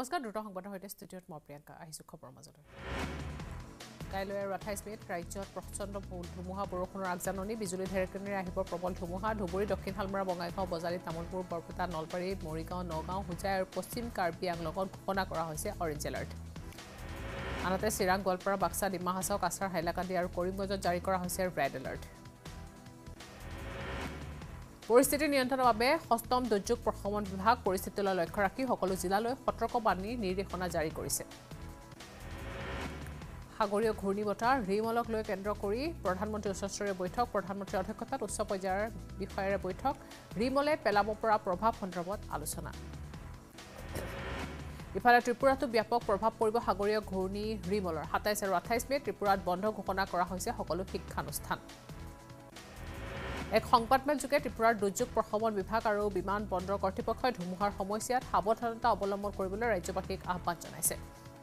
নমস্কাৰ দুটা সংবাদৰ সৈতে ষ্টুডিঅ'ত মই প্ৰিয়ংকা আহিছো খবৰৰ মাজতে কাইলৈ আৰু 28 মেত ৰাজ্যত প্ৰচণ্ড ধুমুহা বৰষুণৰ আগজাননী বিজুলী ঢেৰেকনিৰে আহিব প্ৰবল ধুমুহা ধুবুৰী দক্ষিণ হালমৰা বঙাইগাঁও বজালী তামুলপুৰ বৰপেটা নলবাৰী মৰিগাঁও নগাঁও হুজাই আৰু পশ্চিম কাৰ্বি আংলঙত ঘোষণা কৰা হৈছে অৰেঞ্জ এলাৰ্ট আনহাতে চিৰাং গোৱালপাৰা বাক্সা ডিমা হাছাও কাছাৰ হাইলাকান্দি আৰু কৰিমগঞ্জত জাৰি কৰা হৈছে ৰেড এলাৰ্ট পৰিস্থিতি নিয়ন্ত্ৰণৰ বাবে ষষ্ঠম দুৰ্যোগ প্ৰশমন বিভাগ পৰিস্থিতিলৈ লক্ষ্য ৰাখি সকলো জিলালৈ সতৰ্কবাণী নিৰ্দেশনা জাৰি কৰিছে সাগৰীয় ঘূৰ্ণীবতাহ ৰিমলক লৈ কেন্দ্ৰ কৰি প্ৰধানমন্ত্ৰী উচ্চস্তৰীয় বৈঠক প্ৰধানমন্ত্ৰীৰ অধ্যক্ষতাত উচ্চ পৰ্যায়ৰ বিষয়াৰ বৈঠক ৰিমলে পেলাব পৰা প্ৰভাৱ সন্দৰ্ভত আলোচনা ইফালে ত্ৰিপুৰাতো ব্যাপক প্ৰভাৱ পৰিব সাগৰীয় ঘূৰ্ণী ৰিমলৰ 27 আৰু 28 মে ত্ৰিপুৰাত বন্ধ ঘোষণা কৰা হৈছে সকলো শিক্ষানুষ্ঠান এক সংবাদমেল যোগে ত্ৰিপুৰাৰ দুৰ্যোগ প্ৰশমন বিভাগ আৰু বিমান বন্দৰ কৰ্তৃপক্ষই ধুমুহাৰ সময়ছোৱাত সাৱধানতা অৱলম্বন কৰিবলৈ ৰাজ্যবাসীক আহ্বান জনাইছে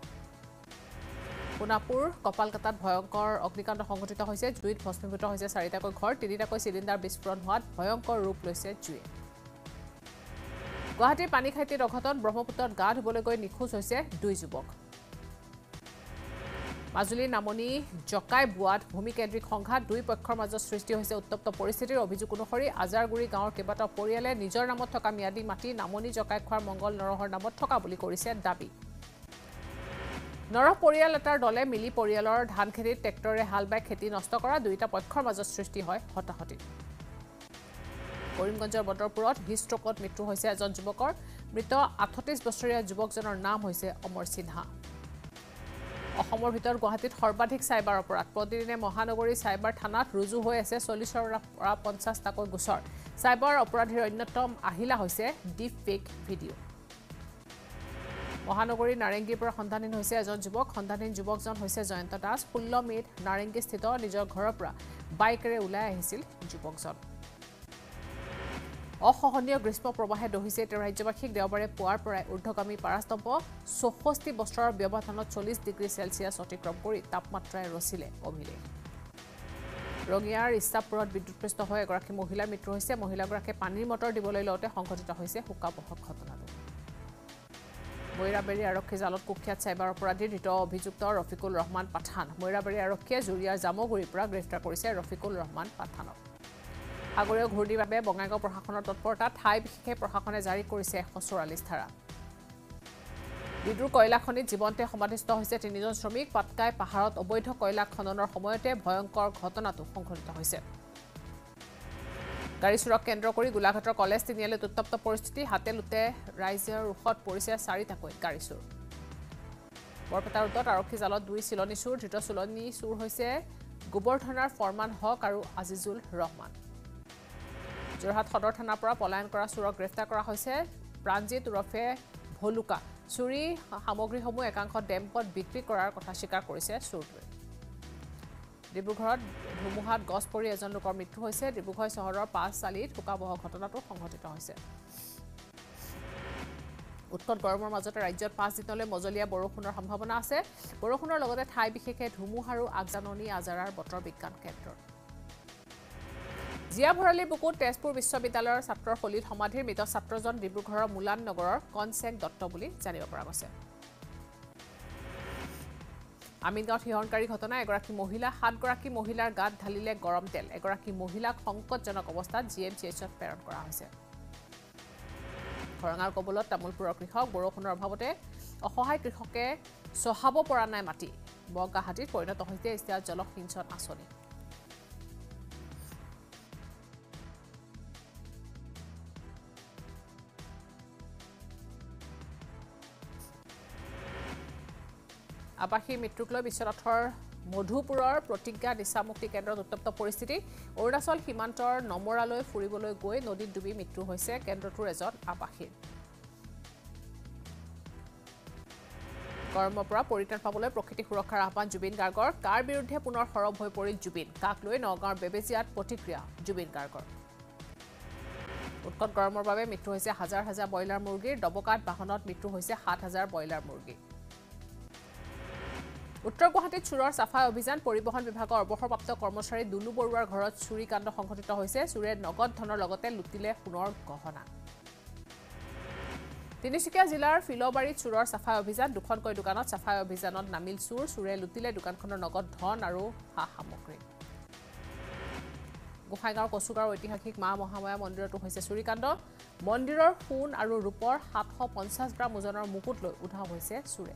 পুনাপুৰ কপালকাতাত ভয়ংকৰ অগ্নিকাণ্ড সংঘটিত হৈছে জুইত ভস্মীভূত হৈছে 4টাকৈ ঘৰ 3টাকৈ চিলিণ্ডাৰ বিস্ফোৰণ হোৱাত ভয়ংকৰ ৰূপ লৈছে জুয়ে গুৱাহাটীৰ পানীখাইটিত অঘটন ব্ৰহ্মপুত্ৰত গা ধুবলৈ গৈ নিখোজ হৈছে 2 যুৱক মাজুলীৰ নামনি জকাই বুৱাত ভূমিকেন্দ্ৰিক সংঘাত দুই পক্ষৰ মাজত সৃষ্টি হৈছে উত্তপ্ত পৰিস্থিতিৰ অভিযোগ অনুসৰি আজাৰগুৰি গাঁৱৰ কেইবাটাও পৰিয়ালে নিজৰ নামত থকা ম্যাদী মাটি নামনি জকাই খোৱাৰ মংগল নৰহৰ নামত থকা বুলি কৰিছে দাবী নৰহ পৰিয়াল এটাৰ দলে মিলি পৰিয়ালৰ ধান খেতিত ট্ৰেক্টৰে হাল বাই খেতি নষ্ট কৰা দুইটা পক্ষৰ মাজত সৃষ্টি হয় হতাহতি কৰিমগঞ্জৰ বদৰপুৰত হিষ্ট্ৰকত মৃত্যু হৈছে এজন যুৱকৰ মৃত 38 বছৰীয়া যুৱকজনৰ নাম হৈছে অমৰ সিনহা অসমৰ ভিতৰত গুৱাহাটীত সৰ্বাধিক সাইবাৰ অপৰাধ প্ৰতিদিনে মহানগৰী সাইবাৰ থানাত ৰুজু হৈ আছে 40ৰ পৰা 50টাকৈ গোচৰ সাইবাৰ অপৰাধীৰ অন্যতম আহিলা হৈছে ডিপ ফেক ভিডিঅ' মহানগৰী নাৰেংগীৰ পৰা সন্ধানহীন হৈছে এজন যুৱক সন্ধানহীন যুৱকজন হৈছে জয়ন্ত দাস 16 মেত নাৰেংগীস্থিত নিজৰ ঘৰৰ পৰা বাইকেৰে ওলাই আহিছিল যুৱকজন অসহনীয় গ্ৰীষ্ম প্ৰবাহে দহিছে ৰাজ্যবাসীক দেওবাৰে পুৱাৰ পৰাই ঊৰ্ধ্বগামী পাৰাস্তম্ভ 64 বছৰৰ ব্যৱধানত 40 ডিগ্ৰী চেলছিয়াছ অতিক্ৰম কৰি তাপমাত্ৰাই ৰচিলে অভিলেখ ৰঙিয়াৰ ইছাপুৰত বিদ্যুৎপৃষ্ট হৈ এগৰাকী মহিলাৰ মৃত্যু হৈছে মহিলাগৰাকীয়ে পানীৰ মটৰ দিবলৈ লওঁতে সংঘটিত হৈছে শোকাবহ ঘটনাটো মৈৰাবাৰী আৰক্ষী জালত কুখ্যাত চাইবাৰ অপৰাধীৰ ধৃত অভিযুক্ত ৰফিকুল ৰহমান পাঠান মৈৰাবাৰী আৰক্ষীয়ে জুৰিয়াৰ জামগুৰিৰ পৰা গ্ৰেপ্তাৰ কৰিছে ৰফিকুল ৰহমান পাঠানক সাগৰীয় ঘূৰ্ণীৰ বাবে বঙাইগাঁও প্ৰশাসনৰ তৎপৰতা ঠাই বিশেষে প্ৰশাসনে জাৰি কৰিছে 144 ধাৰা বিদ্যুৎ কয়লা খনিত জীৱন্তে সমাধিস্থ হৈছে 3জন শ্ৰমিক পাটকাই পাহাৰত অবৈধ কয়লা খননৰ সময়তে ভয়ংকৰ ঘটনাটো সংঘটিত হৈছে গাড়ী চুৰক কেন্দ্ৰ কৰি গোলাঘাটৰ কলেজ তিনিআলিত উত্তপ্ত পৰিস্থিতি হাতে লুটে ৰাইজৰ ৰুখত পৰিছে 4টাকৈ গাড়ী চুৰ বৰপেটা ৰোডত আৰক্ষী জালত 2 চিলনী চুৰ ধৃত চিলনী চুৰ হৈছে গোবৰ্ধনাৰ ফৰমান হক আৰু আজিজুল ৰহমান যোৰহাট সদৰ থানাৰ পৰা পলায়ন কৰা চুৰক গ্ৰেপ্তাৰ কৰা হৈছে প্ৰাঞ্জিত উৰফে ভলুকা চুৰি সামগ্ৰীসমূহ একাংশ ডেম্পত বিক্ৰী কৰাৰ কথা স্বীকাৰ কৰিছে চুৰটোৱে ডিব্ৰুগড়ত ধুমুহাত গছ পৰি এজন লোকৰ মৃত্যু হৈছে ডিব্ৰুগড় চহৰৰ 5 চালিত শোকাবহ ঘটনাটো সংঘটিত হৈছে উৎকট গৰমৰ মাজতে ৰাজ্যত 5 দিনলৈ মজলীয়া বৰষুণৰ সম্ভাৱনা আছে বৰষুণৰ লগতে ঠাই বিশেষে ধুমুহাৰো আগজাননী আজাৰাৰ বতৰ বিজ্ঞান কেন্দ্ৰৰ জিয়া ভৰালীৰ বুকুত তেজপুৰ বিশ্ববিদ্যালয়ৰ ছাত্ৰৰ ফলিত সমাধিৰ মৃত ছাত্ৰজন ডিব্ৰুগড়ৰ মুলান নগৰৰ কনচেক দত্ত বুলি জানিব পৰা গৈছে আমিনগাঁৱত হিয়নকাৰী ঘটনা এগৰাকী মহিলা 7গৰাকী মহিলাৰ গাত ঢালিলে গৰম তেল এগৰাকী মহিলাক সংকটজনক অৱস্থাত GMCHত প্ৰেৰণ কৰা হৈছে খৰঙাৰ কবলত তামুলপুৰৰ কৃষক বৰষুণৰ অভাৱতে অসহায় কৃষকে চহাব পৰা নাই মাটি বগাহাটীত পৰিণত হৈছে ইষ্টাৰ জলসিঞ্চন আঁচনি আবাসী মৃত্যুক লৈ বিশ্বনাথৰ মধুপুৰৰ প্ৰতিজ্ঞা নিচামুক্তি কেন্দ্ৰত উত্তপ্ত পৰিস্থিতি অৰুণাচল সীমান্তৰ নমৰালৈ ফুৰিবলৈ গৈ নদীত ডুবি মৃত্যু হৈছে কেন্দ্ৰটোৰ এজন আবাসীৰ গৰমৰ পৰা পৰিত্ৰাণ পাবলৈ প্ৰকৃতি সুৰক্ষাৰ আহ্বান জুবিন গাৰ্গৰ কাৰ বিৰুদ্ধে পুনৰ সৰব হৈ পৰিল জুবিন কাক লৈ নগাঁৱৰ বেবেজিয়াত প্ৰতিক্ৰিয়া জুবিন গাৰ্গৰ উৎকট গৰমৰ বাবে মৃত্যু হৈছে হাজাৰ হাজাৰ ব্ৰইলাৰ মুৰ্গীৰ ডবকাত বাহনত মৃত্যু হৈছে 7000 ব্ৰইলাৰ মুৰ্গী উত্তৰ গুৱাহাটীত চুৰৰ সাফাই অভিযান পৰিবহণ বিভাগৰ অৱসৰপ্ৰাপ্ত কৰ্মচাৰী দুলু বৰুৱাৰ ঘৰত চুৰি কাণ্ড সংঘটিত হৈছে চুৰে নগদ ধনৰ লগতে লুটিলে সোণৰ গহনা তিনিচুকীয়া জিলাৰ ফিলবাৰীত চুৰৰ চাফাই অভিযান দুখনকৈ দোকানত চাফাই অভিযানত নামিল চুৰে লুটিলে দোকানখনৰ নগদ ধন আৰু সা সামগ্ৰী গোহাইগাঁৱৰ কচুগাঁৱৰ ঐতিহাসিক মা মহামায়া মন্দিৰতো হৈছে চুৰিকাণ্ড মন্দিৰৰ সোণ আৰু ৰূপৰ 750 গ্ৰাম ওজনৰ মুকুট লৈ উধাও হৈছে চুৰে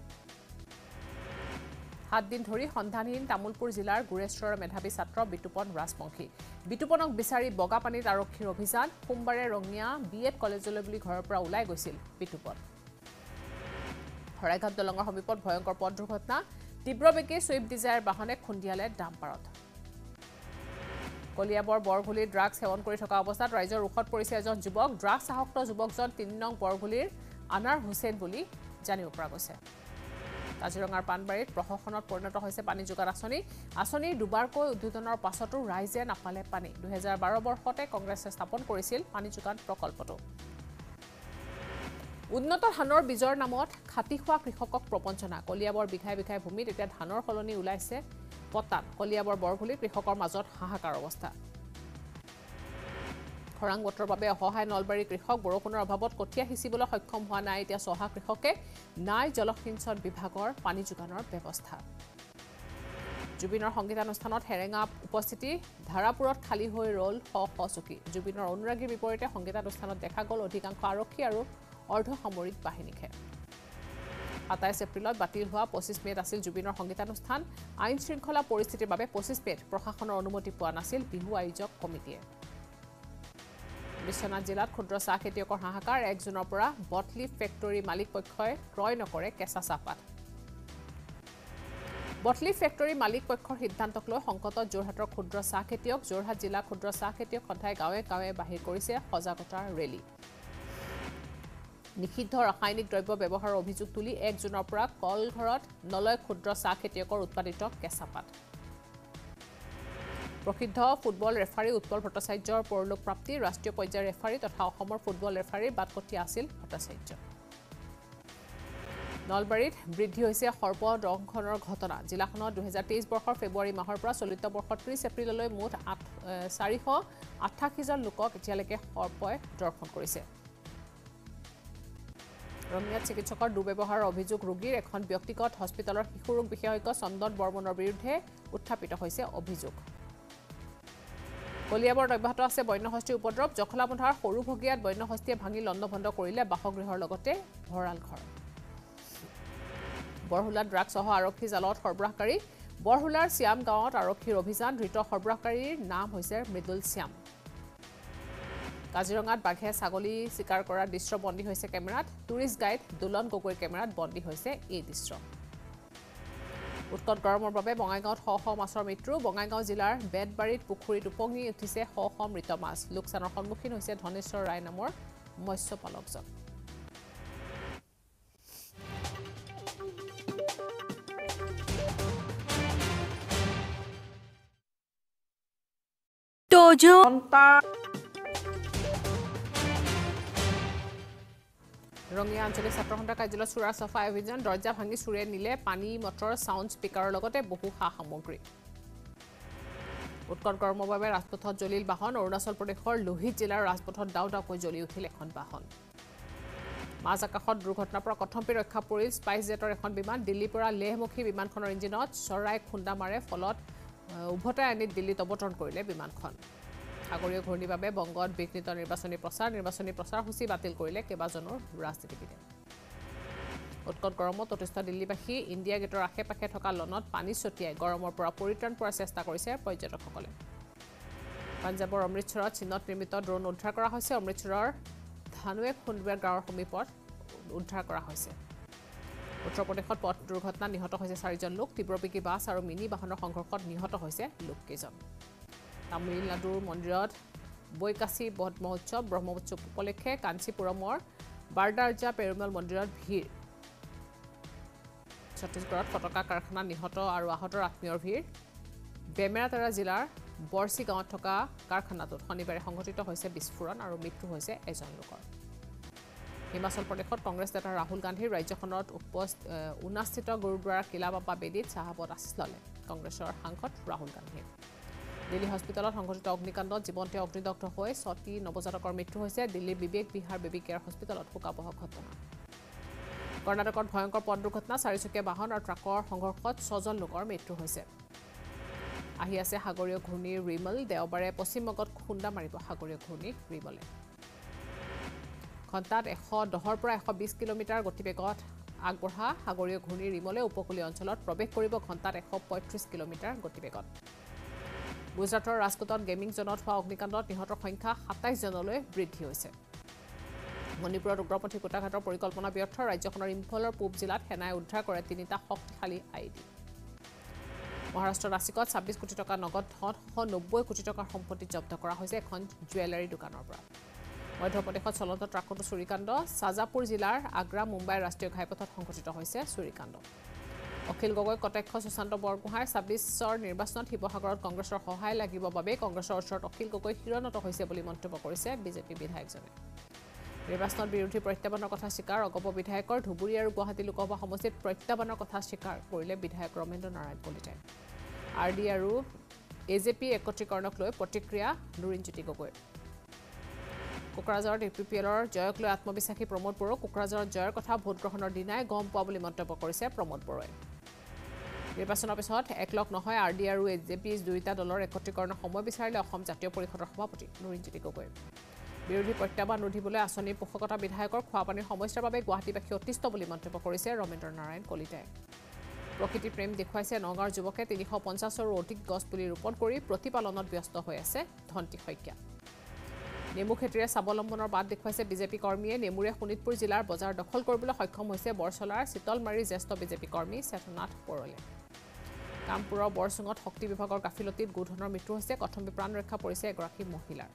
7 দিন ধৰি সন্ধানহীন তামুলপুৰ জিলাৰ গুৰেশ্বৰৰ মেধাৱী ছাত্ৰ বিতুপন ৰাজবংশী বিতুপনক বিচাৰি বগাপানীত আৰক্ষীৰ অভিযান সোমবাৰে ৰঙিয়া বিএড কলেজলৈ বুলি ঘৰৰ পৰা ওলাই গৈছিল বিতুপন হৰাইঘাট দলঙৰ সমীপত ভয়ংকৰ পথ দুৰ্ঘটনা তীব্ৰবেগী সুইফট ডিজায়াৰ বাহনে খুন্দিয়ালে ডাম্পাৰত কলিয়াবৰ বৰঘুলিৰ ড্ৰাগছ সেৱন কৰি থকা অৱস্থাত ৰাইজৰ ৰুখত পৰিছে এজন যুৱক ড্ৰাগছ আসক্ত যুৱকজন 3 নং বৰঘুলিৰ আনাৰ হুছেইন বুলি জানিব পৰা গৈছে কাজিৰঙাৰ পানবাৰীত প্ৰশাসনত পৰিণত হৈছে পানী যোগান আঁচনিৰ দুবাৰকৈ উদ্বোধনৰ পাছতো ৰাইজে নাপালে পানী 2012 বৰ্ষতে কংগ্ৰেছে স্থাপন কৰিছিল পানী যোগান প্ৰকল্পটো উন্নত ধানৰ বীজৰ নামত খাটি খোৱা কৃষকক প্ৰপঞ্চনা কলিয়াবৰ বিঘাই বিঘাই ভূমিত এতিয়া ধানৰ সলনি ওলাইছে পতান কলিয়াবৰ বৰঘুলি কৃষকৰ মাজত হাহাকাৰ অৱস্থা খৰাং বতৰৰ বাবে অসহায় নলবাৰী কৃষক বৰষুণৰ অভাৱত কঠীয়া সিঁচিবলৈ সক্ষম হোৱা নাই এতিয়া চহা কৃষকে নাই জলসিঞ্চন বিভাগৰ পানী যোগানৰ ব্যৱস্থা জুবিনৰ সংগীতানুষ্ঠানত হেৰেঙা উপস্থিতি ধাৰাপুৰত খালী হৈ ৰল চকী জুবিনৰ অনুৰাগীৰ বিপৰীতে সংগীতানুষ্ঠানত দেখা গ'ল অধিকাংশ আৰক্ষী আৰু অৰ্ধসামৰিক বাহিনীকে 27 এপ্ৰিলত বাতিল হোৱা 25 মেত আছিল জুবিনৰ সংগীতানুষ্ঠান আইন শৃংখলা পৰিস্থিতিৰ বাবে 25 মেত প্ৰশাসনৰ অনুমতি পোৱা নাছিল বিহু আয়োজক কমিটিয়ে বিশ্বনাথ জিলাত ক্ষুদ্ৰ চাহ খেতিয়কৰ হাহাকাৰ 1 জুনৰ পৰা বটলিফ ফেক্টৰী মালিক পক্ষই ক্ৰয় নকৰে কেঁচা চাহপাত বটলিফ ফেক্টৰী মালিক পক্ষৰ সিদ্ধান্তক লৈ সংকটত যোৰহাটৰ ক্ষুদ্ৰ চাহ খেতিয়ক যোৰহাট জিলা ক্ষুদ্ৰ চাহ খেতিয়ক সন্থাই গাঁৱে গাঁৱে বাহিৰ কৰিছে সজাগতাৰ ৰেলী নিষিদ্ধ ৰাসায়নিক দ্ৰব্য ব্যৱহাৰৰ অভিযোগ তুলি 1 জুনৰ পৰা কলঘৰত নলয় ক্ষুদ্ৰ চাহ খেতিয়কৰ উৎপাদিত কেঁচাপাত প্ৰসিদ্ধ ফুটবল ৰেফাৰী উৎপল ভট্টাচাৰ্যৰ পৰলোক প্ৰাপ্তি ৰাষ্ট্ৰীয় পৰ্যায়ৰ ৰেফাৰী তথা অসমৰ ফুটবল ৰেফাৰীৰ বাটকটীয়া আছিল ভট্টাচাৰ্য নলবাৰীত বৃদ্ধি হৈছে সৰ্পদংশনৰ ঘটনা জিলাখনত 2023 বৰ্ষৰ ফেব্ৰুৱাৰী মাহৰ পৰা চলিত বৰ্ষৰ 30 এপ্ৰিললৈ মুঠ 488 জন লোকক এতিয়ালৈকে সৰ্পই দৰ্শন কৰিছে ৰঙিয়াত চিকিৎসকৰ দুৰ্ব্যৱহাৰৰ অভিযোগ ৰোগীৰ এখন ব্যক্তিগত হস্পিটেলৰ শিশু ৰোগ বিশেষজ্ঞ চন্দন বৰ্মনৰ বিৰুদ্ধে উত্থাপিত হৈছে অভিযোগ কলিয়াবৰ অব্যাহত আছে বন্যহস্তীৰ উপদ্ৰৱ জখলাবন্ধাৰ সৰু ভগিয়াত বন্যহস্তীয়ে ভাঙি লণ্ডভণ্ড কৰিলে বাসগৃহৰ লগতে ভঁৰাল ঘৰ বৰহুলাত ড্ৰাগছসহ আৰক্ষী জালত সৰবৰাহকাৰী বৰহুলাৰ শ্যাম গাঁৱত আৰক্ষীৰ অভিযান ধৃত সৰবৰাহকাৰীৰ নাম হৈছে মৃদুল শ্যাম কাজিৰঙাত বাঘে ছাগলী চিকাৰ কৰাৰ দৃশ্য বন্দী হৈছে কেমেৰাত টুৰিষ্ট গাইড দুলন গগৈৰ কেমেৰাত বন্দী হৈছে এই দৃশ্য উৎকট গৰমৰ বাবে বঙাইগাঁৱত শ মাছৰ মৃত্যু বঙাইগাঁও জিলাৰ বেতবাৰীত পুখুৰীত উপঙি উঠিছে শ মৃত মাছ লোকচানৰ সন্মুখীন হৈছে ধনেশ্বৰ ৰায় নামৰ মৎস্যপালকজন ৰঙিয়া আঞ্চলিক ছাত্ৰ সন্থা কাৰ্যালয় চুৰা চাফাই অভিযান দৰ্জা ভাঙি চুৰে নিলে পানী মটৰ সাউণ্ড স্পিকাৰৰ লগতে বহু সা সামগ্ৰী উৎকট গৰমৰ বাবে ৰাজপথত জ্বলিল বাহন অৰুণাচল প্ৰদেশৰ লোহিত জিলাৰ ৰাজপথত দাউদাকৈ জ্বলি উঠিল এখন বাহন মাজ আকাশত দুৰ্ঘটনাৰ পৰা কথম্পি ৰক্ষা পৰিল স্পাইচ জেটৰ এখন বিমান দিল্লীৰ পৰা লেহমুখী বিমানখনৰ ইঞ্জিনত চৰাই খুন্দা মাৰে ফলত উভতাই আনি দিল্লীত অৱতৰণ কৰিলে বিমানখন সাগৰীয় ঘূৰ্ণীৰ বাবে বংগত বিঘ্নিত নিৰ্বাচনী প্ৰচাৰসূচী বাতিল কৰিলে কেইবাজনৰ ৰাজনীতিবিদে উৎকট গৰমত অতিষ্ঠ দিল্লীবাসী ইণ্ডিয়া গেটৰ আশে পাশে থকা লনত পানী ছটিয়াই গৰমৰ পৰা পৰিত্ৰাণ পোৱাৰ চেষ্টা কৰিছে পৰ্যটকসকলে পাঞ্জাৱৰ অমৃতসৰত চীনত নিৰ্মিত ড্ৰোন উদ্ধাৰ কৰা হৈছে অমৃতসৰৰ ধানুৱে খুন্দুৱে গাঁৱৰ সমীপত উদ্ধাৰ কৰা হৈছে উত্তৰ প্ৰদেশত পথ দুৰ্ঘটনাত নিহত হৈছে 4 জন লোক তীব্ৰবেগী বাছ আৰু মিনি বাহনৰ সংঘৰ্ষত নিহত হৈছে লোককেইজন তামিলনাডুৰ মন্দিৰত বৈকাশী বধ মহোৎসৱ ব্ৰহ্ম উৎসৱ উপলক্ষে কাঞ্চীপুৰমৰ বাৰদাৰজা পেৰুমল মন্দিৰত ভিৰ ছত্তীশগড়ত ফটকা কাৰখানাত নিহত আৰু আহতৰ আত্মীয়ৰ ভিৰ বেমেৰাতাৰা জিলাৰ বৰ্চি গাঁৱত থকা কাৰখানাটোত শনিবাৰে সংঘটিত হৈছে বিস্ফোৰণ আৰু মৃত্যু হৈছে এজন লোকৰ হিমাচল প্ৰদেশত কংগ্ৰেছ নেতা ৰাহুল গান্ধীৰ ৰাজ্যখনত উনাস্থিত গুৰুদ্বাৰা কিলা বাবা বেদীত চাহাবত আশ্ৰয় ল'লে কংগ্ৰেছৰ সাংসদ ৰাহুল গান্ধীয়ে দিল্লী হস্পিটেলত সংঘটিত অগ্নিকাণ্ডত জীৱন্তে অগ্নিদগ্ধ হৈ 6টি নৱজাতকৰ মৃত্যু হৈছে দিল্লীৰ বিবেক বিহাৰ বেবী কেয়াৰ হস্পিটেলত শোকাবহ ঘটনা কৰ্ণাটকত ভয়ংকৰ পথ দুৰ্ঘটনা চাৰিচকীয়া বাহন আৰু ট্ৰাকৰ সংঘৰ্ষত 6জন লোকৰ মৃত্যু হৈছে আহি আছে সাগৰীয় ঘূৰ্ণী ৰিমল দেওবাৰে পশ্চিমবংগত খুন্দা মাৰিব সাগৰীয় ঘূৰ্ণী ৰিমলে ঘণ্টাত 110ৰ পৰা 120 কিলোমিটাৰ গতিবেগত আগবঢ়া সাগৰীয় ঘূৰ্ণী ৰিমলে উপকূলীয় অঞ্চলত প্ৰৱেশ কৰিব ঘণ্টাত 135 কিলোমিটাৰ গতিবেগত গুজৰাটৰ ৰাজকোটত গেমিং জোনত হোৱা অগ্নিকাণ্ডত নিহতৰ সংখ্যা 27 জনলৈ বৃদ্ধি হৈছে মণিপুৰত উগ্ৰপন্থী গোটাঘাটৰ পৰিকল্পনা ব্যৰ্থ ৰাজ্যখনৰ ইম্ফলৰ পূব জিলাত সেনাই উদ্ধাৰ কৰে 3টা শক্তিশালী আইডি মহাৰাষ্ট্ৰৰ নাছিকত 26 কোটি টকা নগদ ধন 190 কোটি টকাৰ সম্পত্তি জব্দ কৰা হৈছে এখন জুৱেলাৰী দোকানৰ পৰা মধ্যপ্ৰদেশত চলন্ত ট্ৰাকতো চুৰিকাণ্ড সাজাপুৰ জিলাৰ আগ্ৰা মুম্বাই ৰাষ্ট্ৰীয় ঘাইপথত সংঘটিত হৈছে চুৰিকাণ্ড অখিল গগৈ কটাক্ষ সুশান্ত বৰগোহাঁই 26ৰ নিৰ্বাচনত শিৱসাগৰত কংগ্ৰেছৰ সহায় লাগিব বাবে কংগ্ৰেছৰ ওচৰত অখিল গগৈ শিৰণত হৈছে বুলি মন্তব্য কৰিছে বিজেপি বিধায়কজনে নিৰ্বাচনত বিৰোধী প্ৰত্যাহ্বানৰ কথা স্বীকাৰ অগপ বিধায়কৰ ধুবুৰী আৰু গুৱাহাটী লোকসভা সমষ্টিত প্ৰত্যাহ্বানৰ কথা স্বীকাৰ কৰিলে বিধায়ক ৰমেন্দ্ৰ নাৰায়ণ কলিতাই আৰডি আৰু এজেপি একত্ৰীকৰণক লৈ প্ৰতিক্ৰিয়া লুৰিণজ্যোতি গগৈ কোকৰাঝাৰত ইউপিপিএলৰ জয়ক লৈ আত্মবিশ্বাসী প্ৰমোদ বড়ো কোকৰাঝাৰত জয়ৰ কথা ভোট গ্ৰহণৰ দিনাই গম পোৱা বুলি মন্তব্য কৰিছে প্ৰমোদ বড়োৱে নিৰ্বাচনৰ পিছত একলগ নহয় আৰডি আৰু এজেপি দুয়োটা দলৰ একত্ৰীকৰণৰ সময় বিচাৰিলে অসম জাতীয় পৰিষদৰ সভাপতি লুৰিণজ্যোতি গগৈ বিৰোধী প্ৰত্যাহ্বান ৰুধিবলৈ আঁচনিৰ পোষকতা বিধায়কৰ খোৱাপানীৰ সমস্যাৰ বাবে গুৱাহাটীবাসী অতিষ্ঠ বুলি মন্তব্য কৰিছে ৰমেন্দ্ৰ নাৰায়ণ কলিতাই প্ৰকৃতি প্ৰেম দেখুৱাইছে নগাঁৱৰ যুৱকে 350ৰো অধিক গছ পুলি ৰোপণ কৰি প্ৰতিপালনত ব্যস্ত হৈ আছে ধন্তি শইকীয়া নেমু খেতিৰে স্বাৱলম্বনৰ বাট দেখুৱাইছে বিজেপি কৰ্মীয়ে নেমুৰে শোণিতপুৰ জিলাৰ বজাৰ দখল কৰিবলৈ সক্ষম হৈছে বৰচলাৰ চিতলমাৰীৰ জ্যেষ্ঠ বিজেপি কৰ্মী চেতনাথ পৰলে কামপুৰৰ বৰচুঙত শক্তি বিভাগৰ গাফিলতিত গোধনৰ মৃত্যু হৈছে কথম্বি প্ৰাণ ৰক্ষা পৰিছে এগৰাকী মহিলাৰ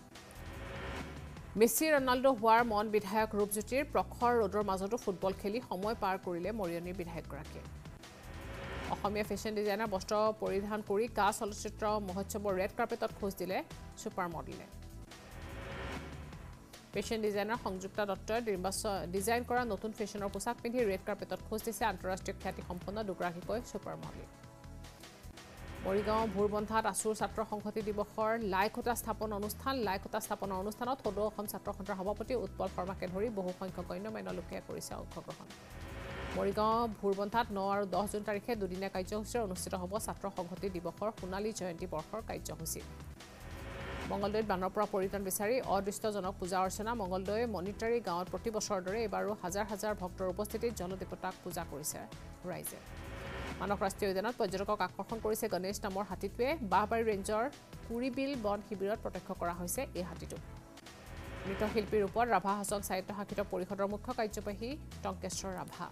মেছি ৰনাল্ডো হোৱাৰ মন বিধায়ক ৰূপজ্যোতিৰ প্ৰখৰ ৰ'দৰ মাজতো ফুটবল খেলি সময় পাৰ কৰিলে মৰিয়নিৰ বিধায়কগৰাকীয়ে অসমীয়া ফেশ্বন ডিজাইনাৰ বস্ত্ৰ পৰিধান কৰি কা চলচ্চিত্ৰ মহোৎসৱৰ ৰেড কাৰ্পেটত খোজ দিলে ছুপাৰ মডেলে ফেশ্বন ডিজাইনাৰ সংযুক্তা দত্তই ডিজাইন কৰা নতুন ফেশ্বনৰ পোছাক পিন্ধি ৰেড কাৰ্পেটত খোজ দিছে আন্তঃৰাষ্ট্ৰীয় খ্যাতিসম্পন্ন দুগৰাকীকৈ ছুপাৰ মডেল মৰিগাঁও ভোৰবন্ধাত আছুৰ ছাত্ৰ সংহতি দিৱসৰ লাইখুটা স্থাপনৰ অনুষ্ঠানত সদৌ অসম ছাত্ৰ সন্থাৰ সভাপতি উৎপল শৰ্মাকে ধৰি বহু সংখ্যক গণ্যমান্য লোকে কৰিছে অংশগ্ৰহণ মৰিগাঁও ভোৰবন্ধাত 9 আৰু 10 জুন তাৰিখে দুদিনীয়া কাৰ্যসূচীৰে অনুষ্ঠিত হ'ব ছাত্ৰ সংহতি দিৱসৰ সোণালী জয়ন্তী বৰ্ষৰ কাৰ্যসূচী মঙ্গলদৈত বানৰ পৰা পৰিত্ৰাণ বিচাৰি অদৃষ্টজনক পূজা অৰ্চনা মঙ্গলদৈ মনিটাৰী গাঁৱত প্ৰতি বছৰৰ দৰে এবাৰো হাজাৰ হাজাৰ ভক্তৰ উপস্থিতিত জলদেৱতাক পূজা কৰিছে ৰাইজে মানস ৰাষ্ট্ৰীয় উদ্যানত পৰ্যটকক আকৰ্ষণ কৰিছে গণেশ নামৰ হাতীটোৱে বাহবাৰী ৰেঞ্জৰ কুৰিবিল বন শিবিৰত প্ৰত্যক্ষ কৰা হৈছে এই হাতীটো নৃত্যশিল্পীৰ ৰূপত ৰাভা হাছং স্বায়ত্তশাসিত পৰিষদৰ মুখ্য কাৰ্যবাহী টংকেশ্বৰ ৰাভা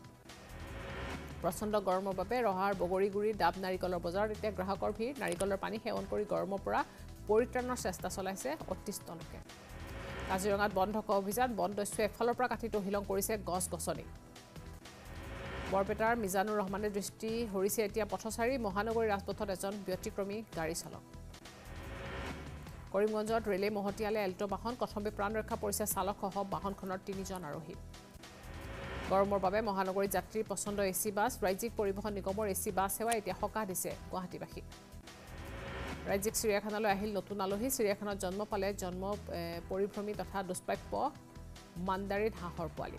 প্ৰচণ্ড গৰমৰ বাবে ৰহাৰ বগৰীগুৰি ডাব নাৰিকলৰ বজাৰত এতিয়া গ্ৰাহকৰ ভিৰ নাৰিকলৰ পানী সেৱন কৰি গৰমৰ পৰা পৰিত্ৰাণৰ চেষ্টা চলাইছে অতিষ্ঠ লোকে কাজিৰঙাত বন ঢকা অভিযান বন দস্যুৱে এফালৰ পৰা কাটি তহিলং কৰিছে গছ-গছনি বৰপেটাৰ মিজানুৰ ৰহমানে দৃষ্টি হৰিছে এতিয়া পথচাৰী মহানগৰী ৰাজপথত এজন ব্যতিক্ৰমী গাড়ী চালক কৰিমগঞ্জত ৰেলে মহতিয়ালে এল্টো বাহন কথম্বি প্ৰাণ ৰক্ষা পৰিছে চালকসহ বাহনখনৰ 3জন আৰোহী গৰমৰ বাবে মহানগৰীত যাত্ৰীৰ পছন্দ এচি বাছ ৰাজ্যিক পৰিবহণ নিগমৰ এচি বাছ সেৱা এতিয়া সকাহ দিছে গুৱাহাটীবাসী ৰাজ্যিক চিৰিয়াখানালৈ আহিল নতুন আলহী চিৰিয়াখানাত জন্ম পালে জন্ম পৰিভ্ৰমী তথা দুষ্প্ৰাপ্য মান্দাৰীত হাঁহৰ পোৱালি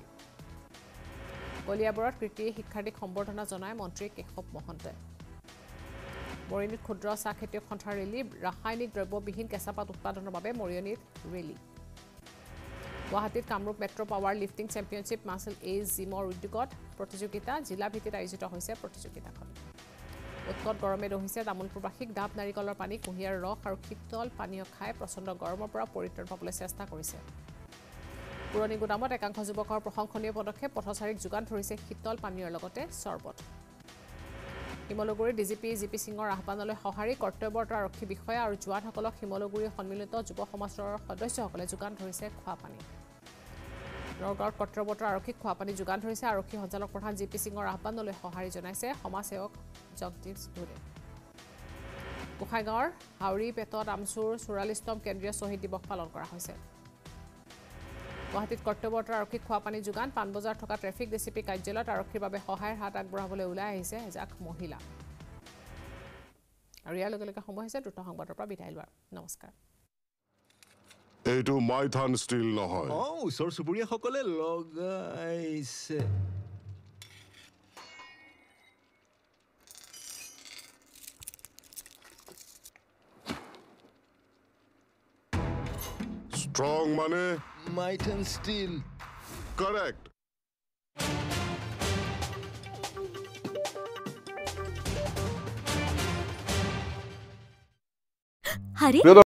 কলিয়াবৰত কৃতি শিক্ষাৰ্থীক সম্বৰ্ধনা জনায় মন্ত্ৰী কেশৱ মহন্তই মৰিয়নীত ক্ষুদ্ৰ চাহ খেতিয়ক সন্থাৰ ৰেলী ৰাসায়নিক দ্ৰব্যবিহীন কেঁচাপাত উৎপাদনৰ বাবে মৰিয়নীত ৰেলী গুৱাহাটীত Kamrup metro' power lifting championship muscle edge জিমৰ উদ্যোগত প্ৰতিযোগিতা জিলা ভিত্তিত আয়োজিত হৈছে প্ৰতিযোগিতাখন উৎকট গৰমে দহিছে তামোলপুৰবাসীক ডাব নাৰিকলৰ পানী কুঁহিয়াৰ ৰস আৰু শীতল পানীয় খাই প্ৰচণ্ড গৰমৰ পৰা পৰিত্ৰাণ পাবলৈ চেষ্টা কৰিছে পুৰণি গুদামত একাংশ যুৱকৰ প্ৰশংসনীয় পদক্ষেপ পথচাৰীক যোগান ধৰিছে শীতল পানীয়ৰ লগতে চৰবত শিমলুগুৰি ডিজিপি জিপি সিঙৰ আহ্বানলৈ সঁহাৰি কৰ্তব্যৰত আৰক্ষী বিষয়া আৰু জোৱানসকলক শিমলুগুৰি সন্মিলিত যুৱ সমাজৰ সদস্যসকলে যোগান ধৰিছে খোৱাপানী নগাঁৱত কৰ্তব্যৰত আৰক্ষীক খোৱাপানী যোগান ধৰিছে আৰক্ষী সঞ্চালক প্ৰধান জিপি সিঙৰ আহ্বানলৈ সঁহাৰি জনাইছে সমাজসেৱক জগদীশ ধুৰে গোসাইগাঁৱৰ হাউৰি পেটত আমচুৰ 44তম কেন্দ্ৰীয় শ্বহীদ দিৱস পালন কৰা হৈছে গুৱাহাটীত কৰ্তব্যৰত আৰক্ষীক খোৱাপানী যোগান পাণবজাৰ থকা ট্ৰেফিক ডিচিপি কাৰ্যালয়ত আৰক্ষীৰ বাবে সহায়ৰ হাত আগবঢ়াবলৈ ওলাই আহিছে এজাক মহিলা আৰু ইয়াৰ লগে লগে সময় হৈছে দ্ৰুত সংবাদৰ পৰা বিদায় লোৱাৰ নমস্কাৰ এইটো মাইথান ষ্টিল নহয় ওচৰ চুবুৰীয়াসকলে লগাইছে স্ট্ৰং মানে মাইথান ষ্টিল কাৰেক্ট हरे